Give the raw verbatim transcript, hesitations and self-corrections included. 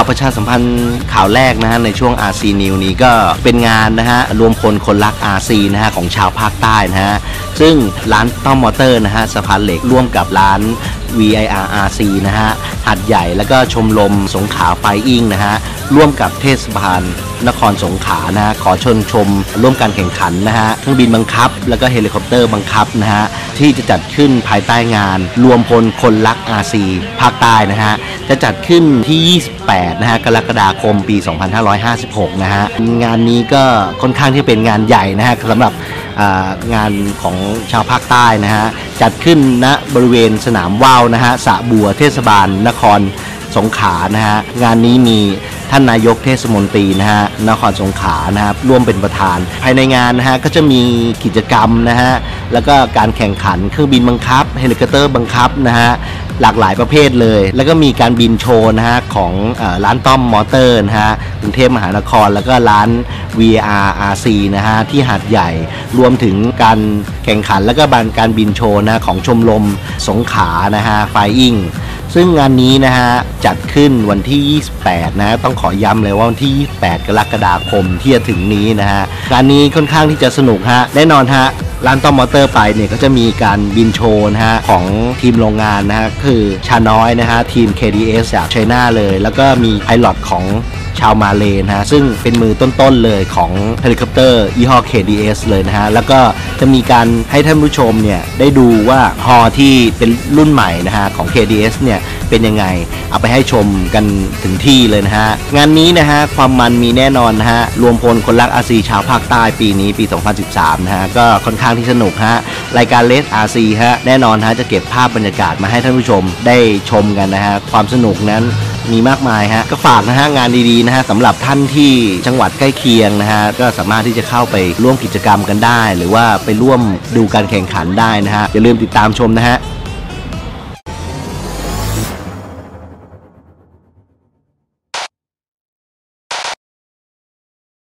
าวประชาสัมพันธ์ข่าวแรกนะฮะในช่วง อาร์ ซี News นี้ก็เป็นงานนะฮะรวมพลคนรัก อาร์ ซี นะฮะของชาวภาคใต้นะฮะซึ่งร้านต้อมมอเตอร์นะฮะสะพานเหล็กร่วมกับร้าน วี ไอ อาร์ อาร์ ซี นะฮะหัดใหญ่แล้วก็ชมรมสงขลาไฟอิงนะฮะร่วมกับเทศบาลนครสงขลานะฮะขอชนชมร่วมการแข่งขันนะฮะเครื่องบินบังคับแล้วก็เฮลิคอปเตอร์บังคับนะฮะที่จะจัดขึ้นภายใต้งานรวมพลคนรัก อาร์ ซี ภาคใต้นะฮะจะจัดขึ้นที่ยี่สิบแปดนะฮะกรกฎาคมปีสองพันห้าร้อยห้าสิบหกนะฮะงานนี้ก็ค่อนข้างที่เป็นงานใหญ่นะฮะสำหรับงานของชาวภาคใต้นะฮะจัดขึ้นณบริเวณสนามว่าวนะฮะสระบัวเทศบาลนครสงขลานะฮะงานนี้มีท่านนายกเทศมนตรีนะฮะนครสงขลานะครับร่วมเป็นประธานภายในงานนะฮะก็จะมีกิจกรรมนะฮะแล้วก็การแข่งขันเครื่องบินบังคับเฮลิคอปเตอร์บังคับนะฮะหลากหลายประเภทเลยแล้วก็มีการบินโชว์นะฮะของเอ่อร้านต้อมมอเตอร์นะฮะกรุงเทพมหานครแล้วก็ร้าน วี อาร์ อาร์ ซี นะฮะที่หาดใหญ่รวมถึงการแข่งขันแล้วก็การบินโชว์นะของชมรมสงขลานะฮะไฟอิงซึ่งงานนี้นะฮะจัดขึ้นวันที่ยี่สิบแปดนะต้องขอย้ำเลยว่าวันที่ยี่สิบแปดกรกฎาคมที่จะถึงนี้นะฮะงานนี้ค่อนข้างที่จะสนุกฮะแน่นอนฮะร้านต้อมมอเตอร์ไปเนี่ยก็จะมีการบินโชว์นะฮะของทีมโรงงานนะฮะคือชาน้อยนะฮะทีม เค ดี เอส จากไชน่าเลยแล้วก็มีไพลอตของชาวมาเลนะฮะซึ่งเป็นมือต้นๆเลยของเฮลิคอปเตอร์ยี่ห้อ เค ดี เอส เลยนะฮะแล้วก็จะมีการให้ท่านผู้ชมเนี่ยได้ดูว่าฮอที่เป็นรุ่นใหม่นะฮะของ เค ดี เอส เนี่ยเป็นยังไงเอาไปให้ชมกันถึงที่เลยนะฮะงานนี้นะฮะความมันมีแน่นอนนะฮะรวมพลคนรัก อาร์ ซี ชาวภาคใต้ปีนี้ปีสองพันสิบสามนะฮะก็ค่อนข้างที่สนุกฮะรายการ Let's อาร์ ซี ฮะแน่นอนฮะจะเก็บภาพบรรยากาศมาให้ท่านผู้ชมได้ชมกันนะฮะความสนุกนั้นมีมากมายฮะก็ฝากนะฮะงานดีๆนะฮะสำหรับท่านที่จังหวัดใกล้เคียงนะฮะก็สามารถที่จะเข้าไปร่วมกิจกรรมกันได้หรือว่าไปร่วมดูการแข่งขันได้นะฮะอย่าลืมติดตามชมนะฮะ